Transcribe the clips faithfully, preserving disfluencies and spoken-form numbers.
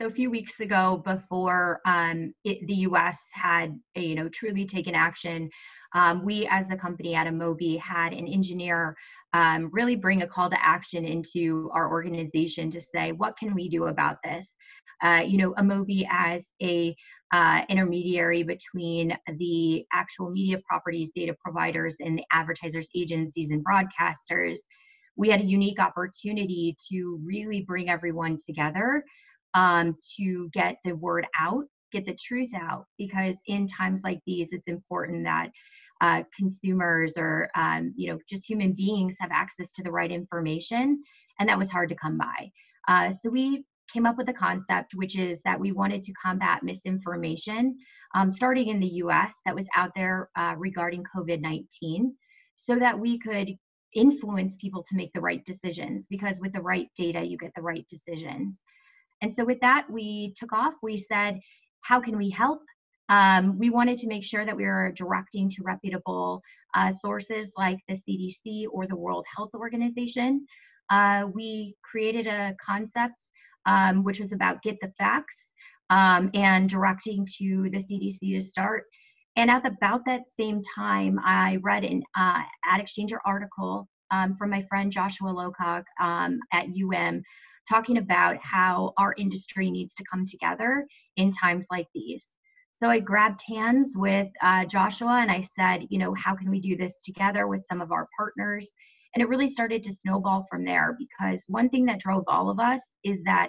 So a few weeks ago, before um, it, the U S had, you know, truly taken action, um, we as a company at Amobee had an engineer um, really bring a call to action into our organization to say, what can we do about this? Uh, you know, Amobee as a uh, intermediary between the actual media properties, data providers, and the advertisers, agencies, and broadcasters, we had a unique opportunity to really bring everyone together um, to get the word out, get the truth out, because in times like these, it's important that uh, consumers or, um, you know, just human beings have access to the right information, and that was hard to come by. Uh, so we came up with a concept, which is that we wanted to combat misinformation, um, starting in the U S that was out there uh, regarding COVID nineteen, so that we could influence people to make the right decisions, because with the right data, you get the right decisions. And so with that, we took off. We said, how can we help? Um, we wanted to make sure that we were directing to reputable uh, sources like the C D C or the World Health Organization. Uh, we created a concept um, which was about get the facts um, and directing to the C D C to start. And at about that same time, I read an uh, Ad Exchanger article um, from my friend Joshua Locock um, at U M, talking about how our industry needs to come together in times like these. So I grabbed hands with uh, Joshua and I said, you know, how can we do this together with some of our partners? And it really started to snowball from there, because one thing that drove all of us is that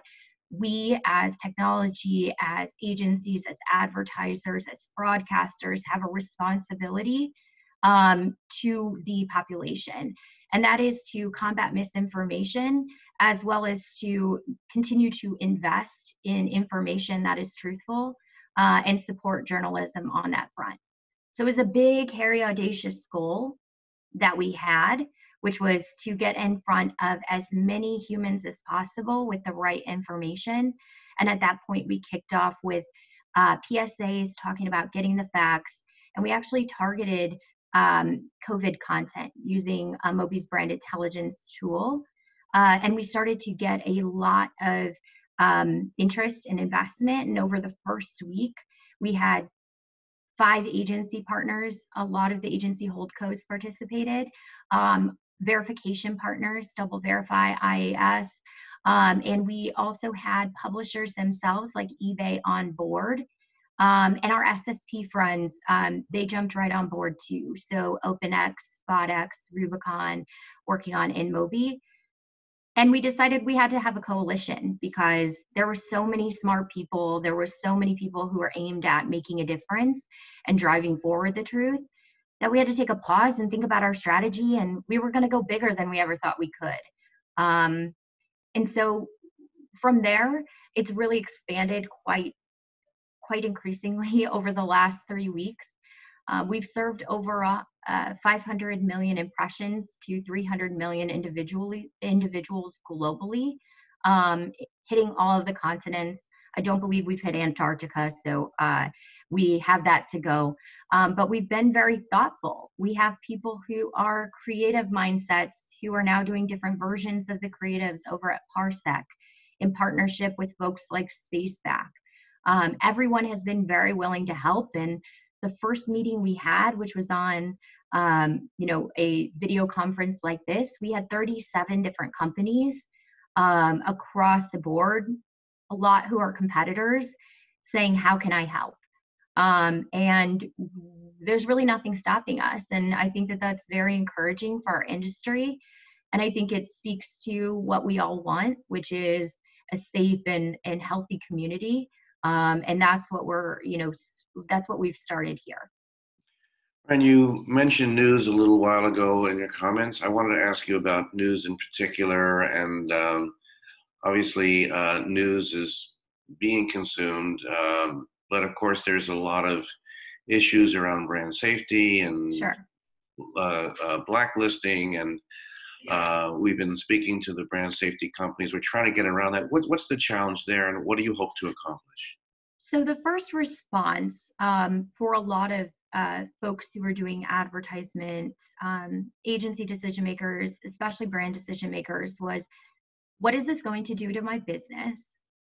we as technology, as agencies, as advertisers, as broadcasters have a responsibility um, to the population. And that is to combat misinformation, as well as to continue to invest in information that is truthful uh, and support journalism on that front. So it was a big, hairy, audacious goal that we had, which was to get in front of as many humans as possible with the right information. And at that point, we kicked off with uh, P S As talking about getting the facts. And we actually targeted um, COVID content using Amobee's brand intelligence tool. Uh, and we started to get a lot of um, interest and investment. And over the first week, we had five agency partners. A lot of the agency holdcos participated. Um, verification partners, Double Verify, I A S. Um, and we also had publishers themselves like eBay on board. Um, and our S S P friends, um, they jumped right on board too. So OpenX, SpotX, Rubicon, working on Amobee. And we decided we had to have a coalition, because there were so many smart people. There were so many people who were aimed at making a difference and driving forward the truth, that we had to take a pause and think about our strategy. And we were going to go bigger than we ever thought we could. Um, and so from there, it's really expanded quite, quite increasingly over the last three weeks. Uh, we've served over uh, uh, five hundred million impressions to three hundred million individually, individuals globally, um, hitting all of the continents. I don't believe we've hit Antarctica, so uh, we have that to go. Um, but we've been very thoughtful. We have people who are creative mindsets who are now doing different versions of the creatives over at Parsec in partnership with folks like Spaceback. Um, everyone has been very willing to help. And the first meeting we had, which was on, um, you know, a video conference like this, we had thirty-seven different companies um, across the board, a lot who are competitors, saying, how can I help? Um, and there's really nothing stopping us. And I think that that's very encouraging for our industry. And I think it speaks to what we all want, which is a safe and, and healthy community. Um, and that's what we're, you know, that's what we've started here. And you mentioned news a little while ago in your comments. I wanted to ask you about news in particular. And um, obviously, uh, news is being consumed. Um, but of course, there's a lot of issues around brand safety and Sure. uh, uh, blacklisting. And uh, we've been speaking to the brand safety companies. We're trying to get around that. What, what's the challenge there, and what do you hope to accomplish? So the first response um, for a lot of uh, folks who are doing advertisements, um, agency decision makers, especially brand decision makers, was, what is this going to do to my business?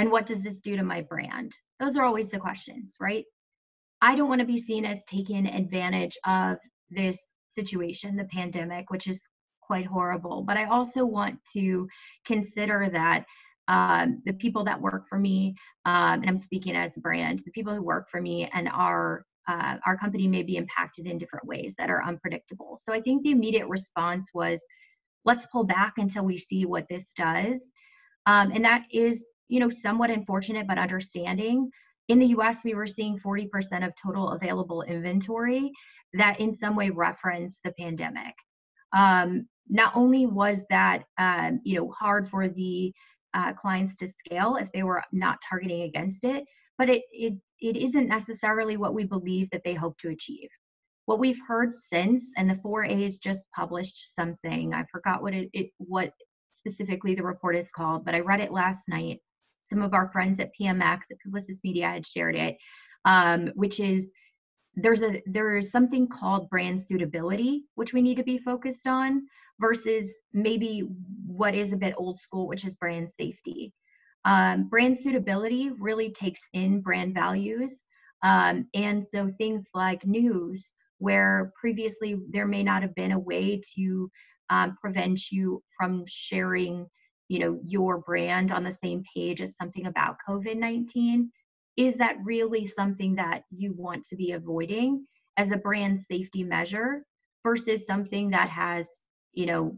And what does this do to my brand? Those are always the questions, right? I don't want to be seen as taking advantage of this situation, the pandemic, which is quite horrible. But I also want to consider that um, the people that work for me, um, and I'm speaking as a brand, the people who work for me and our uh, our company may be impacted in different ways that are unpredictable. So I think the immediate response was, let's pull back until we see what this does. Um, and that is, you know, somewhat unfortunate, but understanding. In the U S, we were seeing forty percent of total available inventory that in some way referenced the pandemic. Um, not only was that, um, you know, hard for the uh, clients to scale if they were not targeting against it, but it, it, it isn't necessarily what we believe that they hope to achieve. What we've heard since, and the four A's just published something, I forgot what it, it what specifically the report is called, but I read it last night. Some of our friends at P M X, at Publicis Media, had shared it, um, which is there's a there's something called brand suitability, which we need to be focused on, versus maybe what is a bit old school, which is brand safety. Um, brand suitability really takes in brand values, um, and so things like news, where previously there may not have been a way to um, prevent you from sharing, you know, your brand on the same page as something about COVID nineteen. Is that really something that you want to be avoiding as a brand safety measure versus something that has, you know,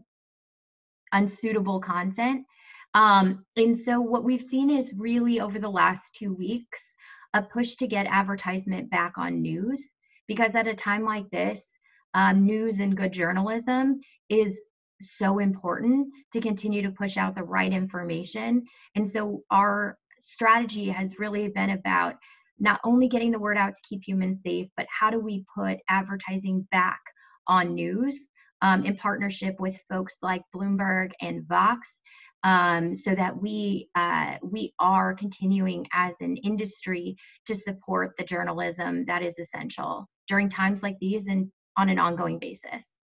unsuitable content? Um, and so what we've seen is really over the last two weeks, a push to get advertisement back on news, because at a time like this, um, news and good journalism is so important to continue to push out the right information. And so our strategy has really been about not only getting the word out to keep humans safe, but how do we put advertising back on news, um, in partnership with folks like Bloomberg and Vox, um, so that we uh, we are continuing as an industry to support the journalism that is essential during times like these and on an ongoing basis.